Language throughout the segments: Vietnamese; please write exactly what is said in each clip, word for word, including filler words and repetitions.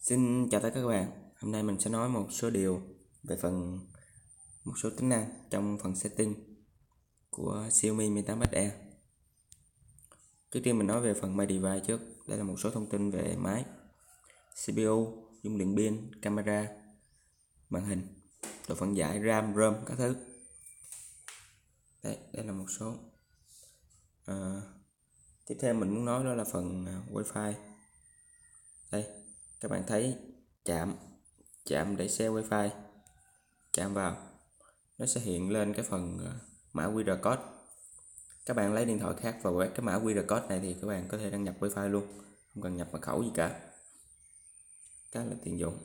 Xin chào tất cả các bạn. Hôm nay mình sẽ nói một số điều về phần một số tính năng trong phần setting của Xiaomi Mi tám X E. Trước tiên mình nói về phần My Device trước. Đây là một số thông tin về máy, xê pê u, dung lượng pin, camera, màn hình, độ phân giải, RAM, ROM các thứ. Đây, đây là một số. À, tiếp theo mình muốn nói đó là phần wifi. Đây, các bạn thấy chạm chạm để xe wifi, chạm vào nó sẽ hiện lên cái phần mã quy rờ code. Các bạn lấy điện thoại khác và quét cái mã quy rờ code này thì các bạn có thể đăng nhập wifi luôn, không cần nhập mật khẩu gì cả, khá là tiện dụng.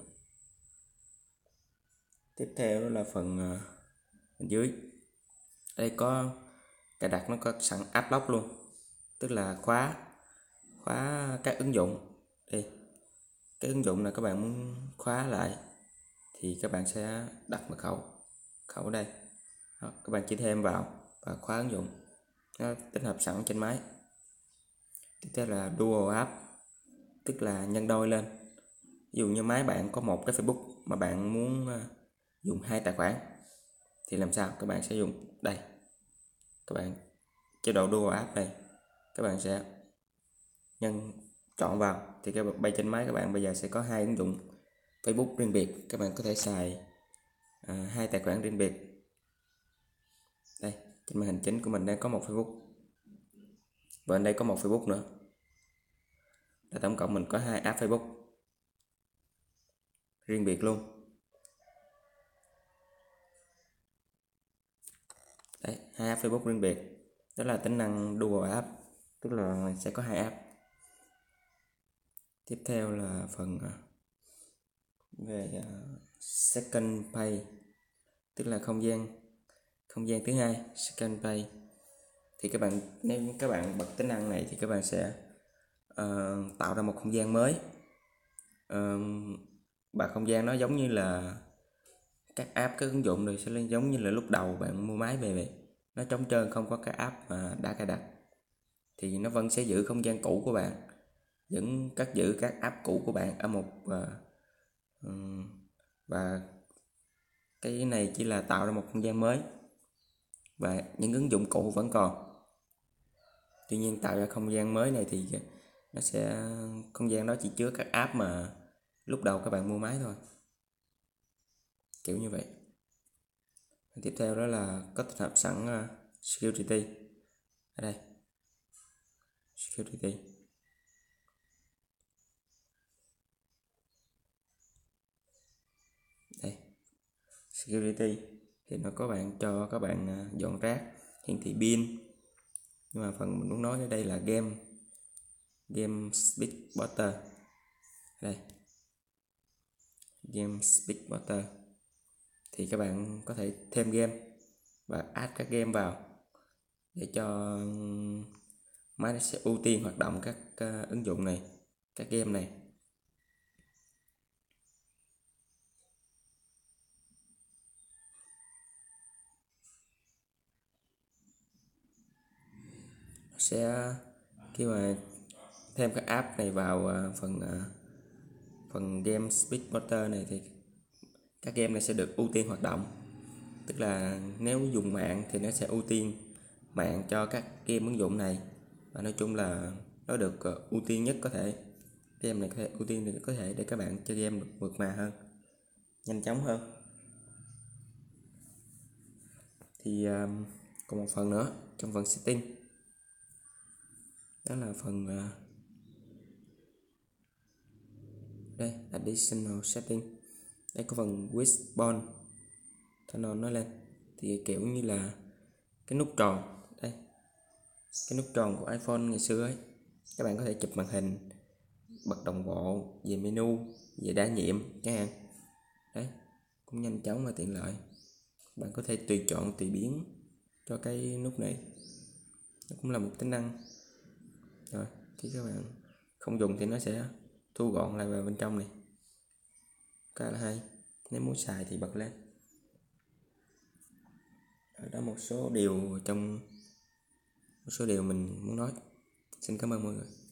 Tiếp theo đó là phần bên dưới. Đây có cài đặt, nó có sẵn app lock luôn, tức là khóa khóa các ứng dụng. Đây, cái ứng dụng là các bạn muốn khóa lại thì các bạn sẽ đặt mật khẩu khẩu đây. Đó, các bạn chỉ thêm vào và khóa ứng dụng, nó tích hợp sẵn trên máy. Tiếp theo là dual app, tức là nhân đôi lên. Ví dụ như máy bạn có một cái Facebook mà bạn muốn dùng hai tài khoản thì làm sao? Các bạn sẽ dùng đây, các bạn chế độ dual app này, các bạn sẽ nhân chọn vào thì các bạn bay trên máy các bạn bây giờ sẽ có hai ứng dụng Facebook riêng biệt. Các bạn có thể xài à, hai tài khoản riêng biệt. Đây, trên màn hình chính của mình đang có một Facebook và ở đây có một Facebook nữa, là tổng cộng mình có hai app Facebook riêng biệt luôn. Đấy, hai app Facebook riêng biệt, đó là tính năng dual app, tức là sẽ có hai app. Tiếp theo là phần về second page, tức là không gian không gian thứ hai, second page. Thì các bạn, nếu các bạn bật tính năng này thì các bạn sẽ uh, tạo ra một không gian mới. Uh, và không gian nó giống như là các app, các ứng dụng này sẽ lên giống như là lúc đầu bạn mua máy về vậy. Nó trống trơn, không có cái app mà đã cài đặt thì nó vẫn sẽ giữ không gian cũ của bạn, vẫn cất giữ các app cũ của bạn ở một uh, um, và cái này chỉ là tạo ra một không gian mới và những ứng dụng cũ vẫn còn. Tuy nhiên tạo ra không gian mới này thì nó sẽ, không gian đó chỉ chứa các app mà lúc đầu các bạn mua máy thôi, kiểu như vậy. Tiếp theo đó là có tích hợp sẵn uh, security ở đây, security. Đây, security thì nó có bạn cho các bạn uh, dọn rác, hiển thị pin. Nhưng mà phần mình muốn nói ở đây là game game speed butter. Đây, game speed butter thì các bạn có thể thêm game và add các game vào để cho máy nó sẽ ưu tiên hoạt động các uh, ứng dụng này, các game này. Sẽ khi mà thêm các app này vào uh, phần uh, phần game speed butter này thì các game này sẽ được ưu tiên hoạt động. Tức là nếu dùng mạng thì nó sẽ ưu tiên mạng cho các game ứng dụng này, và nói chung là nó được uh, ưu tiên nhất có thể. Game này có thể ưu tiên được có thể để các bạn chơi game được mượt mà hơn, nhanh chóng hơn. Thì uh, còn một phần nữa trong phần setting, đó là phần uh, đây, additional setting. Đây có phần wishbone, turn on nó lên thì kiểu như là cái nút tròn đây, cái nút tròn của iPhone ngày xưa ấy. Các bạn có thể chụp màn hình, bật đồng bộ, về menu, về đa nhiệm chẳng hạn. Đấy, cũng nhanh chóng và tiện lợi. Bạn có thể tùy chọn, tùy biến cho cái nút này, nó cũng là một tính năng. Rồi khi các bạn không dùng thì nó sẽ thu gọn lại vào bên trong này, khá là hay. Nếu muốn xài thì bật lên. Ở đó một số điều trong một số điều mình muốn nói. Xin cảm ơn mọi người.